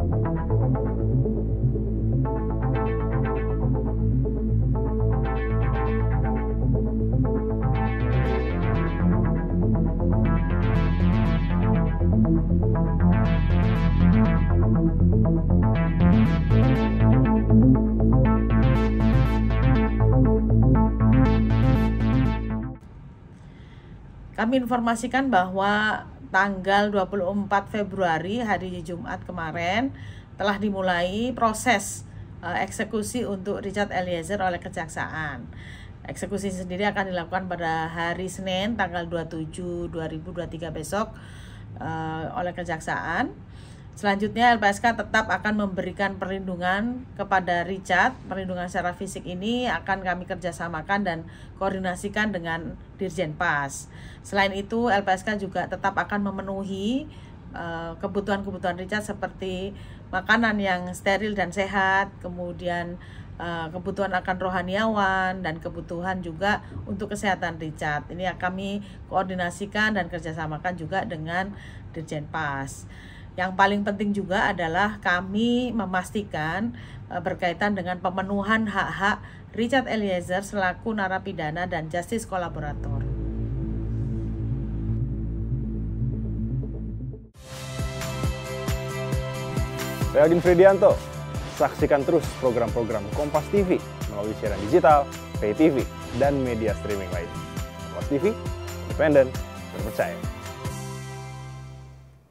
Kami informasikan bahwa tanggal 24 Februari hari Jumat kemarin telah dimulai proses eksekusi untuk Richard Eliezer oleh Kejaksaan. Eksekusi sendiri akan dilakukan pada hari Senin tanggal 27/2023 besok oleh Kejaksaan. Selanjutnya LPSK tetap akan memberikan perlindungan kepada Richard. Perlindungan secara fisik ini akan kami kerjasamakan dan koordinasikan dengan Dirjen Pas. Selain itu LPSK juga tetap akan memenuhi kebutuhan-kebutuhan Richard seperti makanan yang steril dan sehat, kemudian kebutuhan akan rohaniawan, dan kebutuhan juga untuk kesehatan Richard. Ini yang kami koordinasikan dan kerjasamakan juga dengan Dirjen Pas. Yang paling penting juga adalah kami memastikan berkaitan dengan pemenuhan hak-hak Richard Eliezer selaku narapidana dan justice kolaborator. Saya Odin Fridianto. Saksikan terus program-program Kompas TV melalui siaran digital, pay TV, dan media streaming lain. Kompas TV, independen, terpercaya.